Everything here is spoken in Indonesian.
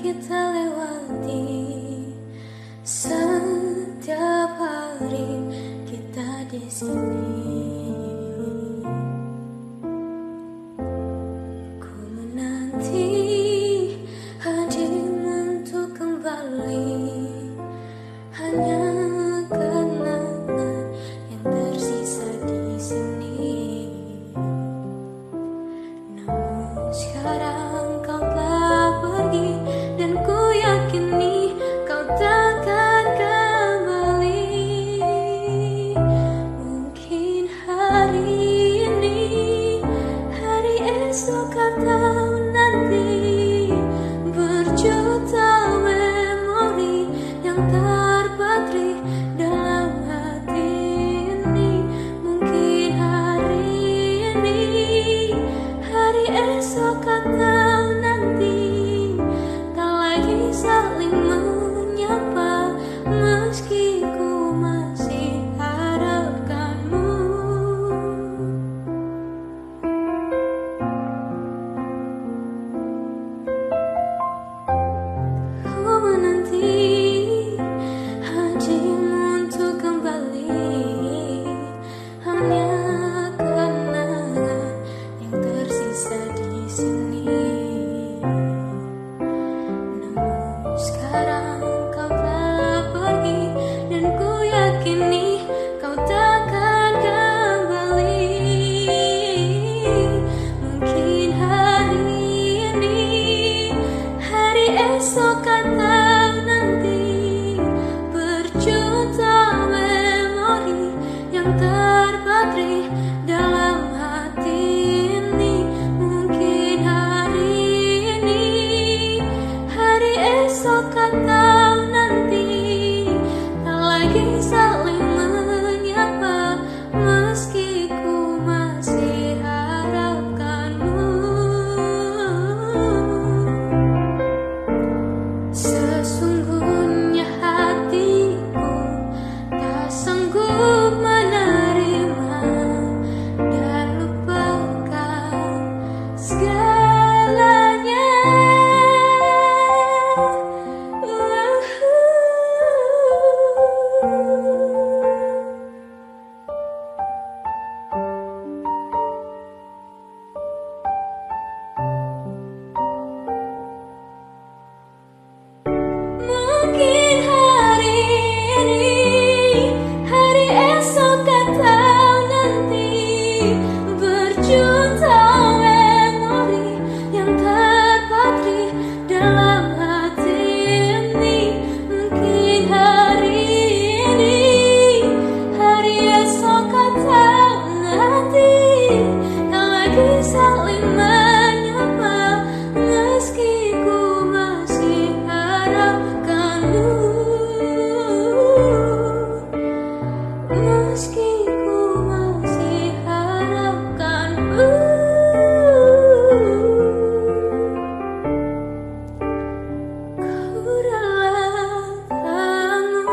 kita lewati. Setiap hari kita di sini. Ku menanti hadirmu untuk kembali. Hanya kenangan yang tersisa di sini. Namun sekarang kau telah pergi, dan ku yakini kau takkan kembali. Mungkin hari ini, hari esok atau nanti, berjuta memori yang terpatri dalam hati ini. Mungkin hari ini, hari esok atau nanti, tak lagi saling menyapa, meski ku masih harapkanmu. Ku menanti hadirmu untuk kembali. Hanya kenangan yang tersisa di sini. Namun sekarang kau telah pergi, dan ku yakini kau takkan kembali. Mungkin hari ini, hari esok atau nanti, berjuta memori yang terpatri dalam hati ini. Mungkin hari ini, hari esok atau nanti, tak lagi saling menyapa, meski ku masih harapkanmu. Sesungguhnya hatiku tak sanggup menerima dan lupakan segalanya. Mungkin hari ini, hari esok atau nanti, berjuta memori yang terpatri dalam hati ini. Mungkin hari ini, hari esok atau nanti, tak lagi saling menyapa, meski ku masih harapkanmu. Meski ku masih harapkanmu. Ku relakanmu.